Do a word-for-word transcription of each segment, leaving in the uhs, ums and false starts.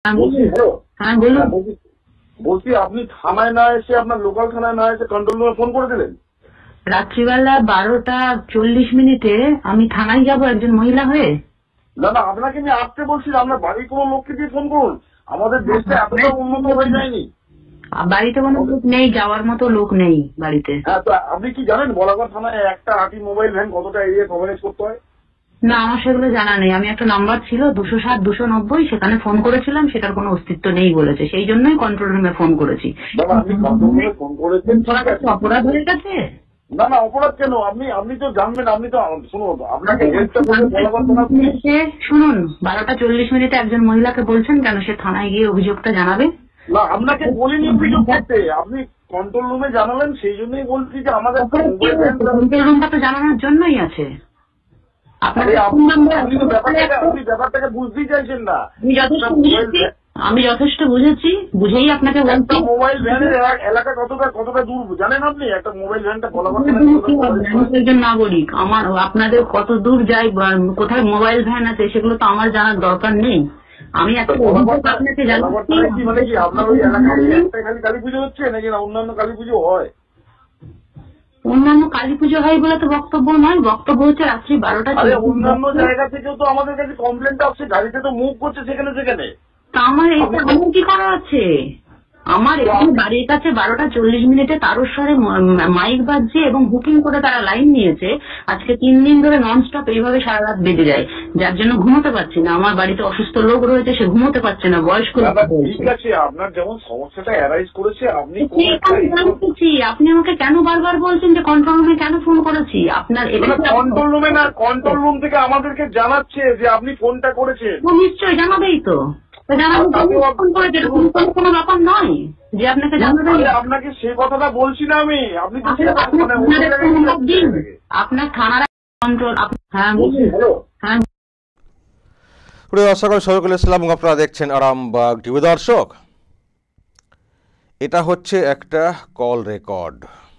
হ্যাঁ বলছি বলুন। হ্যালো হ্যাঁ বলুন। হ্যাঁ বলছি বলছি আপনি থানায় না এসে আপনার লোকাল থানায় না এসে কন্ট্রোল রুমে ফোন করে দিলেন। রাত্রিবেলা বারোটা চল্লিশ মিনিটে আমি থানায় যাব একজন মহিলা হয়ে? না না আপনাকে আমি আসতে বলছি না, আপনার বাড়ির কোনো লোককে দিয়ে ফোন করুন। আমাদের দেশটা এতটা উন্নত হয়ে যায়নি। বাড়িতে কোনো লোক নেই, যাওয়ার মতো লোক নেই বাড়িতে। হ্যাঁ তো আপনি কি জানেন বলাগড় থানায় একটা আটি মোবাইল ভ্যান কতটা এরিয়া কভারেজ করতে হয়? না, আমার সেগুলো জানা নেই। আমি একটা নাম্বার ছিল দুশো সাত দুশো নব্বই, সেখানে ফোন করেছিলাম, সেটার কোনো অস্তিত্ব নেই বলেছে, সেই জন্যই কন্ট্রোল রুমে ফোন করেছি। দাদা আপনি কন্ট্রোল রুমে ফোন করেছেন ঠিক আছে। অপরাধ হয়ে গেছে? না না অপরাধ কেন, আপনি আপনি তো জানবেন, আপনি তো শুনুন আপনাকে হেল্পটা করবে বলাগড় থানা পুলিশ। শুনুন, বারোটা চল্লিশ মিনিটে একজন মহিলাকে বলছেন কেন সে থানায় গিয়ে অভিযোগটা জানাবে? না আপনাকে বলিনি অভিযোগ করতে, আপনি কন্ট্রোল রুমে জানালেন, সেই জন্যই বলছি যে আমাদের কন্ট্রোল রুমটা তো জানানোর জন্যই আছে। আপনি তো ব্যাপারটাকে আপনি ব্যাপারটাকে বুঝতেই চাইছেন না। আমি যথেষ্ট বুঝেছি, আমি যথেষ্ট বুঝেছি, বুঝেই আপনাকে বলছি। মোবাইল ভ্যানের এলাকা কতটা কতটা দূর জানেন আপনি? একটা মোবাইল ভ্যানটা বলা একজন নাগরিক, আমার আপনাদের কত দূর যায়, কোথায় মোবাইল ভ্যান আছে সেগুলো তো আমার জানার দরকার নেই। আমি একটা আপনাকে জানাচ্ছি, মানে কি আপনার ওই এলাকায় একটাই খালি কালী পুজো হচ্ছে নাকি না অন্যান্য কালী পুজো হয়? অন্যান্য কালী পুজো হয় বলে তো বক্তব্য নয়, বক্তব্য হচ্ছে রাত্রি বারোটা। অন্যান্য জায়গা থেকেও তো আমাদের কাছে কমপ্লেনটা আসছে, গাড়িতে তো মুভ করছে সেখানে সেখানে। তা আমার এটা আমার কি করা আছে? আমার এখানে বাড়ির কাছে বারোটা চল্লিশ মিনিটে তারস্বরে মাইক বাজছে এবং বুকিং করে তারা লাইন নিয়েছে। আজকে তিন দিন ধরে ননস্টপ এইভাবে সারা রাত বেজে যায়, যার জন্য ঘুমোতে পারছি না। আমার বাড়িতে অসুস্থ লোক রয়েছে, সে ঘুমোতে পারছে না, বয়স্ক লোক। ঠিক আছে, আপনার যেমন সমস্যাটা অ্যারাইজ করেছে আপনি আপনি আমাকে কেন বারবার বলছেন যে কন্ট্রোল রুমে কেন ফোন করেছি? আপনার কন্ট্রোল রুমে না, কন্ট্রোল রুম থেকে আমাদেরকে জানাচ্ছে যে আপনি ফোনটা করেছেন। নিশ্চয়ই জানাবেই তো, কোনো ব্যাপার নয় যে আপনাকে জানাবেন। আপনাকে সে কথাটা বলছি না আমি, আপনি আপনার থানার কন্ট্রোল। হ্যাঁ হ্যালো হ্যাঁ প্রিয় দর্শক, শরীফুল ইসলাম, আপনারা দেখছেন আরামবাগ টিভি। দর্শক, এটা হচ্ছে একটা কল রেকর্ড।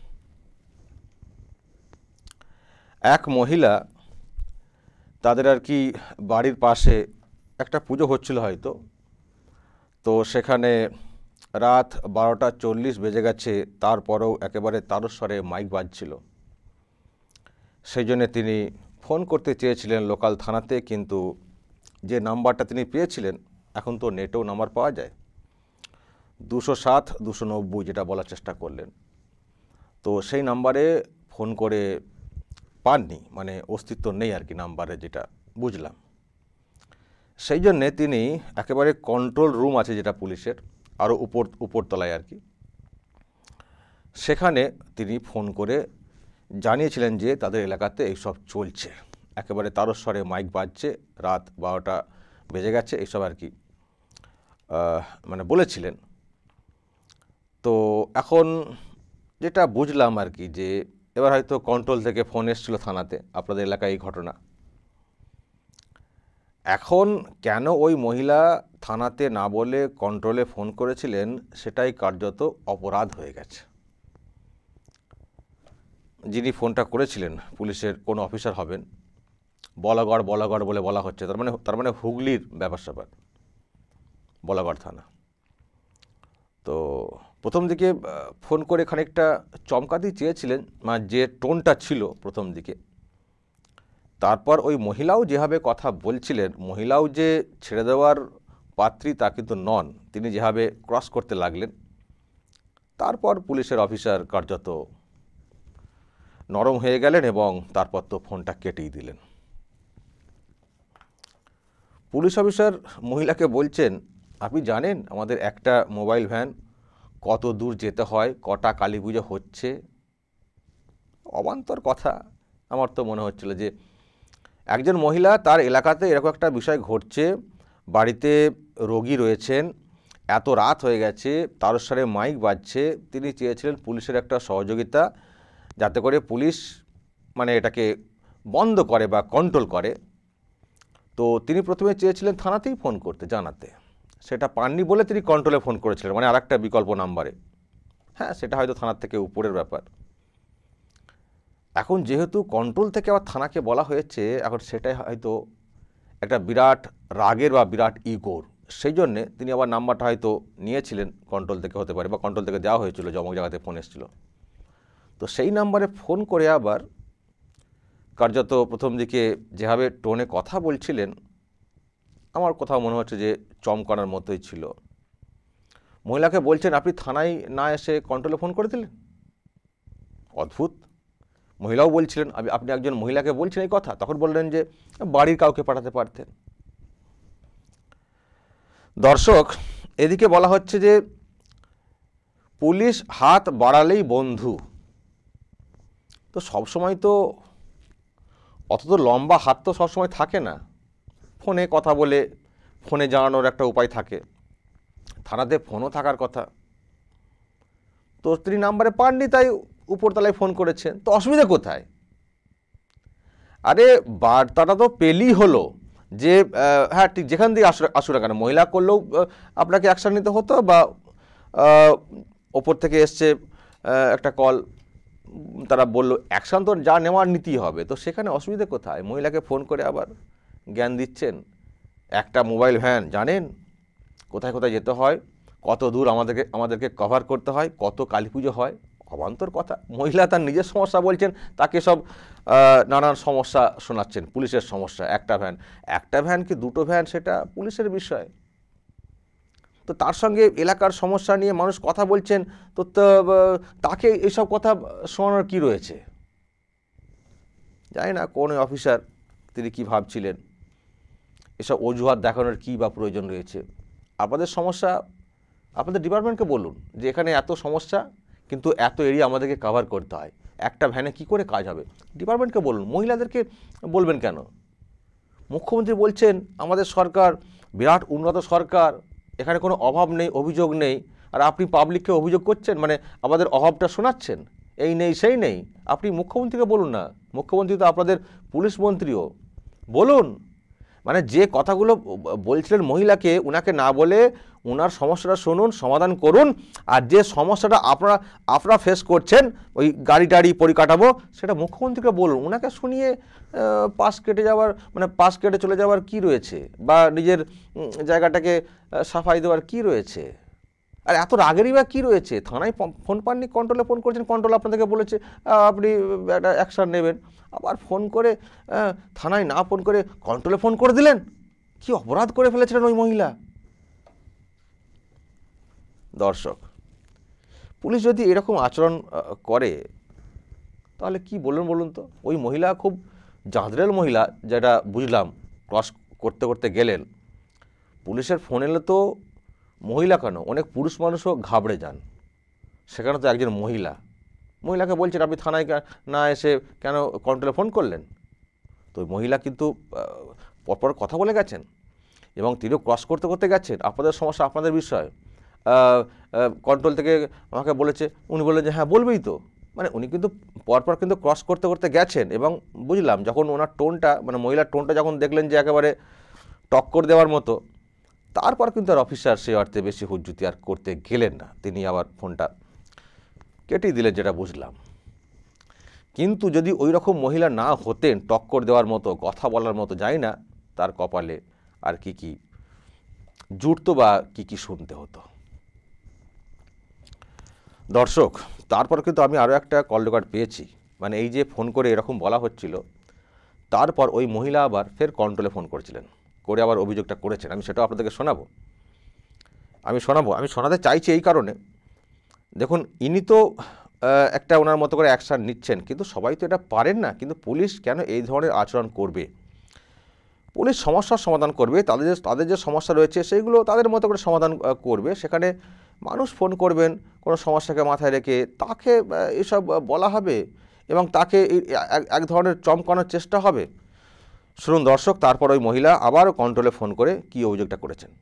এক মহিলা, তাদের আর কি বাড়ির পাশে একটা পুজো হচ্ছিল হয়তো, তো সেখানে রাত বারোটা চল্লিশ বেজে গেছে, তারপরেও একেবারে তারস্বরে মাইক বাজছিল। সেই জন্যে তিনি ফোন করতে চেয়েছিলেন লোকাল থানাতে, কিন্তু যে নাম্বারটা তিনি পেয়েছিলেন, এখন তো নেটেও নাম্বার পাওয়া যায়, দুশো সাত দুশো নব্বই যেটা বলার চেষ্টা করলেন, তো সেই নাম্বারে ফোন করে পাননি, মানে অস্তিত্ব নেই আর কি নাম্বারে, যেটা বুঝলাম। সেই জন্যে তিনি একেবারে কন্ট্রোল রুম আছে যেটা পুলিশের, আরও উপর উপরতলায় আর কি, সেখানে তিনি ফোন করে জানিয়েছিলেন যে তাদের এলাকাতে এইসব চলছে, একেবারে তারস্বরে মাইক বাজছে, রাত বারোটা বেজে গেছে, এইসব আর কি মানে বলেছিলেন। তো এখন যেটা বুঝলাম আর কি, যে এবার হয়তো কন্ট্রোল থেকে ফোন এসেছিল থানাতে, আপনাদের এলাকায় এই ঘটনা। এখন কেন ওই মহিলা থানাতে না বলে কন্ট্রোলে ফোন করেছিলেন, সেটাই কার্যত অপরাধ হয়ে গেছে। যিনি ফোনটা করেছিলেন পুলিশের কোনো অফিসার হবেন, বলাগড় বলাগড় বলে বলা হচ্ছে, তার মানে তার মানে হুগলির ব্যাপার স্যাপার, বলাগড় থানা। তো প্রথম দিকে ফোন করে খানিকটা চমকাতেই চেয়েছিলেন, মানে যে টোনটা ছিল প্রথম দিকে। তারপর ওই মহিলাও যেভাবে কথা বলছিলেন, মহিলাও যে ছেড়ে দেওয়ার পাত্রী তা কিন্তু নন, তিনি যেভাবে ক্রস করতে লাগলেন, তারপর পুলিশের অফিসার কার্যত নরম হয়ে গেলেন এবং তারপর তো ফোনটা কেটেই দিলেন। পুলিশ অফিসার মহিলাকে বলছেন, আপনি জানেন আমাদের একটা মোবাইল ভ্যান কত দূর যেতে হয়, কটা কালী পুজো হচ্ছে? অবান্তর কথা। আমার তো মনে হচ্ছিল যে একজন মহিলা, তার এলাকাতে এরকম একটা বিষয় ঘটছে, বাড়িতে রোগী রয়েছেন, এত রাত হয়ে গেছে, তারস্বরে মাইক বাজছে, তিনি চেয়েছিলেন পুলিশের একটা সহযোগিতা, যাতে করে পুলিশ মানে এটাকে বন্ধ করে বা কন্ট্রোল করে। তো তিনি প্রথমে চেয়েছিলেন থানাতেই ফোন করতে, জানাতে, সেটা পাননি বলে তিনি কন্ট্রোলে ফোন করেছিলেন, মানে আরেকটা বিকল্প নাম্বারে। হ্যাঁ, সেটা হয়তো থানার থেকে উপরের ব্যাপার। এখন যেহেতু কন্ট্রোল থেকে আবার থানাকে বলা হয়েছে, এখন সেটাই হয়তো একটা বিরাট রাগের বা বিরাট ইগোর, সেই জন্যে তিনি আবার নাম্বারটা হয়তো নিয়েছিলেন কন্ট্রোল থেকে, হতে পারে, বা কন্ট্রোল থেকে দেওয়া হয়েছিল, জমক জায়গাতে ফোন এসেছিল। তো সেই নাম্বারে ফোন করে আবার কার্যত প্রথম দিকে যেভাবে টোনে কথা বলছিলেন, আমার কোথাও মনে হচ্ছে যে চমকানোর মতোই ছিল। মহিলাকে বলছেন, আপনি থানায় না এসে কন্ট্রোলে ফোন করে দিলেন। অদ্ভুত। মহিলাও বলছিলেন, আপনি একজন মহিলাকে বলছেন এই কথা, তখন বললেন যে বাড়ির কাউকে পাঠাতে পারতেন। দর্শক, এদিকে বলা হচ্ছে যে পুলিশ হাত বাড়ালেই বন্ধু। তো সবসময় তো অত তো লম্বা হাত তো সবসময় থাকে না। ফোনে কথা বলে ফোনে জানানোর একটা উপায় থাকে, থানাতে ফোনও থাকার কথা। তো তিনি নাম্বারে পাননি, তাই উপরতলায় ফোন করেছেন। তো অসুবিধা কোথায়? আরে বার্তাটা তো পেলেই হলো যে হ্যাঁ ঠিক যেখান দিয়ে আসু আসু না কেন, মহিলা করলেও আপনাকে অ্যাকশন নিতে হতো, বা ওপর থেকে এসছে একটা কল, তারা বললো অ্যাকশন তো যা নেওয়ার নিতেই হবে। তো সেখানে অসুবিধা কোথায়? মহিলাকে ফোন করে আবার জ্ঞান দিচ্ছেন। একটা মোবাইল ভ্যান, জানেন কোথায় কোথায় যেতে হয়, কত দূর আমাদেরকে আমাদেরকে কভার করতে হয়, কত কালী পুজো হয়, অবান্তর কথা। মহিলা তার নিজের সমস্যা বলছেন, তাকে সব নানান সমস্যা শোনাচ্ছেন, পুলিশের সমস্যা। একটা ভ্যান একটা ভ্যান কি দুটো ভ্যান, সেটা পুলিশের বিষয়। তো তার সঙ্গে এলাকার সমস্যা নিয়ে মানুষ কথা বলছেন, তো তাকে এইসব কথা শোনানোর কী রয়েছে? জানি না কোন অফিসার তিনি কি ভাবছিলেন, এসব অজুহাত দেখানোর কী বা প্রয়োজন রয়েছে। আপনাদের সমস্যা আপনাদের ডিপার্টমেন্টকে বলুন যে এখানে এত সমস্যা, কিন্তু এত এরিয়া আমাদেরকে কভার করতে হয়, একটা ভ্যানে কি করে কাজ হবে? ডিপার্টমেন্টকে বলুন, মহিলাদেরকে বলবেন কেন? মুখ্যমন্ত্রী বলছেন আমাদের সরকার বিরাট উন্নত সরকার, এখানে কোনো অভাব নেই, অভিযোগ নেই, আর আপনি পাবলিককে অভিযোগ করছেন, মানে আমাদের অভাবটা শোনাচ্ছেন, এই নেই সেই নেই। আপনি মুখ্যমন্ত্রীকে বলুন না, মুখ্যমন্ত্রী তো আপনাদের পুলিশ মন্ত্রীও, বলুন। মানে যে কথাগুলো বলছিলেন মহিলাকে, উনাকে না বলে ওনার সমস্যাটা শুনুন, সমাধান করুন। আর যে সমস্যাটা আপনারা আপনারা ফেস করছেন, ওই গাড়ি টাড়ি পরিকাঠামো, সেটা মুখ্যমন্ত্রীকে বলুন। ওনাকে শুনিয়ে পাশ কেটে যাওয়ার, মানে পাশ কেটে চলে যাওয়ার কি রয়েছে, বা নিজের জায়গাটাকে সাফাই দেওয়ার কি রয়েছে? আর এত রাগেরই বা কী রয়েছে? থানায় ফোন পাননি, কন্ট্রোলে ফোন করেছেন, কন্ট্রোল আপনাদেরকে বলেছে আপনি একটা অ্যাকশান নেবেন, আবার ফোন করে থানায় না ফোন করে কন্ট্রোলে ফোন করে দিলেন। কি অপরাধ করে ফেলেছিলেন ওই মহিলা? দর্শক, পুলিশ যদি এরকম আচরণ করে তাহলে কি বলুন বলুন তো? ওই মহিলা খুব জাঁদরেল মহিলা, যেটা বুঝলাম, ক্রস করতে করতে গেলেন। পুলিশের ফোন এলে তো মহিলা কেন, অনেক পুরুষ মানুষও ঘাবড়ে যান। সেখানে তো একজন মহিলা, মহিলাকে বলছেন আপনি থানায় না এসে কেন কন্ট্রোলে ফোন করলেন? তো মহিলা কিন্তু পরপর কথা বলে গেছেন, এবং তিনিও ক্রস করতে করতে গেছেন। আপনাদের সমস্যা আপনাদের বিষয়, কন্ট্রোল থেকে আমাকে বলেছে, উনি বললেন যে হ্যাঁ বলবেই তো। মানে উনি কিন্তু পরপর কিন্তু ক্রস করতে করতে গেছেন। এবং বুঝলাম যখন ওনার টোনটা, মানে মহিলার টোনটা যখন দেখলেন যে একেবারে টক্কর দেওয়ার মতো, তারপর কিন্তু আর অফিসার সে অর্থে বেশি হুজ্জুতি আর করতে গেলেন না, তিনি আবার ফোনটা কেটেই দিলেন, যেটা বুঝলাম। কিন্তু যদি ওই রকম মহিলা না হতেন, টক্কর দেওয়ার মতো, কথা বলার মতো, জানি না তার কপালে আর কি কি জুটতো বা কি কি শুনতে হতো। দর্শক, তারপর কিন্তু আমি আরও একটা কল রেকর্ড পেয়েছি। মানে এই যে ফোন করে এরকম বলা হচ্ছিল, তারপর ওই মহিলা আবার ফের কন্ট্রোলে ফোন করেছিলেন, করে আবার অভিযোগটা করেছেন। আমি সেটাও আপনাদেরকে শোনাবো আমি শোনাবো আমি শোনাতে চাইছি এই কারণে, দেখুন ইনি তো একটা ওনার মতো করে অ্যাকশান নিচ্ছেন, কিন্তু সবাই তো এটা পারেন না। কিন্তু পুলিশ কেন এই ধরনের আচরণ করবে? পুলিশ সমস্যার সমাধান করবে, তাদের যে তাদের যে সমস্যা রয়েছে সেইগুলো তাদের মতো করে সমাধান করবে। সেখানে মানুষ ফোন করবেন কোনো সমস্যাকে মাথায় রেখে, তাকে এসব বলা হবে এবং তাকে এক ধরনের চমকানোর চেষ্টা হবে। শুনুন দর্শক, তারপর ওই মহিলা আবার কন্ট্রোলে ফোন করে কি অভিযোগটা করেছেন।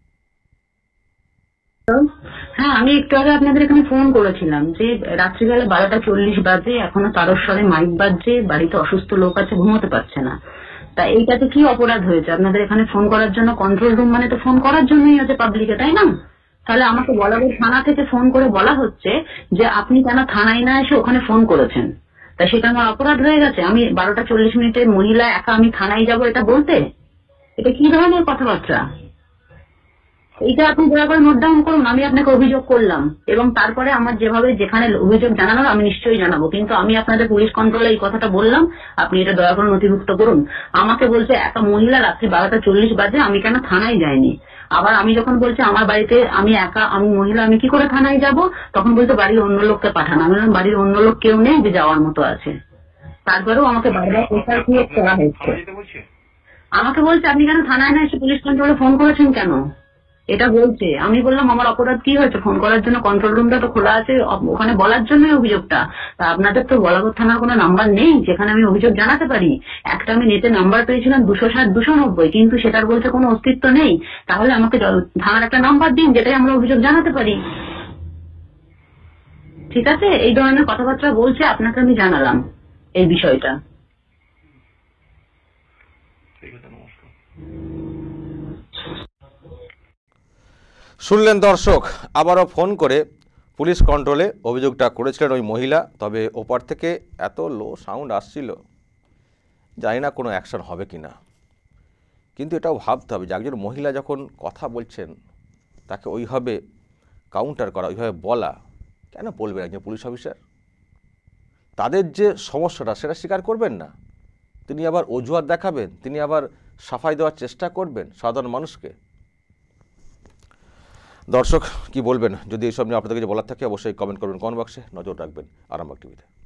হ্যাঁ, আমি একটু আগে আপনাদের এখানে ফোন করেছিলাম যে রাত্রিবেলা বারোটা চল্লিশ বাজে, এখনো তারস্বরে মাইক বাজছে, বাড়িতে অসুস্থ লোক আছে, ঘুমোতে পারছে না। তা এইটাতে কি অপরাধ হয়েছে? আপনাদের এখানে ফোন করার জন্য, কন্ট্রোল রুম মানে তো ফোন করার জন্যই আছে পাবলিকে, তাই না? তাহলে আমাকে বলাগড় থানা থেকে ফোন করে বলা হচ্ছে যে আপনি কেন থানায় না এসে ওখানে ফোন করেছেন। তা সেটা আমার অপরাধ হয়ে গেছে? আমি বারোটা চল্লিশ মিনিটে মহিলা একা আমি থানায় যাব এটা বলতে? এটা কি ধরনের কথাবার্তা? এইটা আপনি দয়া করে নোট ডাউন করুন। আমি আপনাকে অভিযোগ করলাম এবং তারপরে আমার যেভাবে যেখানে অভিযোগ জানানোর আমি নিশ্চয়ই জানাবো, কিন্তু আমি আপনাদের পুলিশ কন্ট্রোলে এই কথাটা বললাম, আপনি এটা দয়া করে নথিভুক্ত করুন। আমাকে বলছে একটা মহিলা রাত্রি বারোটা চল্লিশ বাজে আমি কেন থানায় যাইনি। আবার আমি যখন বলছি আমার বাড়িতে আমি একা, আমি মহিলা, আমি কি করে থানায় যাব, তখন বলতে বাড়ির অন্য লোককে পাঠান। আমি বললাম বাড়ির অন্য লোক কেউ নেই যে যাওয়ার মতো আছে। তারপরেও আমাকে বারবার প্রেসার ক্রিয়েট করা হয়েছে। আমাকে বলছে আপনি কেন থানায় না এসে পুলিশ কন্ট্রোলে ফোন করেছেন কেন, এটা বলছে। আমি বললাম আমার অপরাধ কি হয়েছে, ফোন করার জন্য কন্ট্রোল রুমটা তো খোলা আছে, ওখানে বলার জন্যই অভিযোগটা। তা আপনাদের তো বলাগড় থানার কোনো নাম্বার নেই যেখানে আমি অভিযোগ জানাতে পারি। একটা আমি নেটে নাম্বার পেয়েছিলাম দুশো ষাট দুশো নব্বই, কিন্তু সেটার বলছে কোনো অস্তিত্ব নেই। তাহলে আমাকে থানার একটা নাম্বার দিন যেটাই আমরা অভিযোগ জানাতে পারি। ঠিক আছে, এই ধরনের কথাবার্তা বলছে, আপনাকে আমি জানালাম এই বিষয়টা। শুনলেন দর্শক, আবারও ফোন করে পুলিশ কন্ট্রোলে অভিযোগটা করেছিলেন ওই মহিলা। তবে ওপার থেকে এত লো সাউন্ড আসছিল, জানি না কোনো অ্যাকশন হবে কি না। কিন্তু এটাও ভাবতে হবে যে একজন মহিলা যখন কথা বলছেন তাকে ওইভাবে কাউন্টার করা, ওইভাবে বলা, কেন বলবেন একজন পুলিশ অফিসার? তাদের যে সমস্যাটা সেটা স্বীকার করবেন না, তিনি আবার অজুহাত দেখাবেন, তিনি আবার সাফাই দেওয়ার চেষ্টা করবেন সাধারণ মানুষকে। দর্শক কি বলবেন? যদি এইসব নিয়ে আপনাদের কিছু বলার থাকে অবশ্যই কমেন্ট করবেন কমেন্ট বক্সে, নজর রাখবেন আরামবাগ টিভিতে।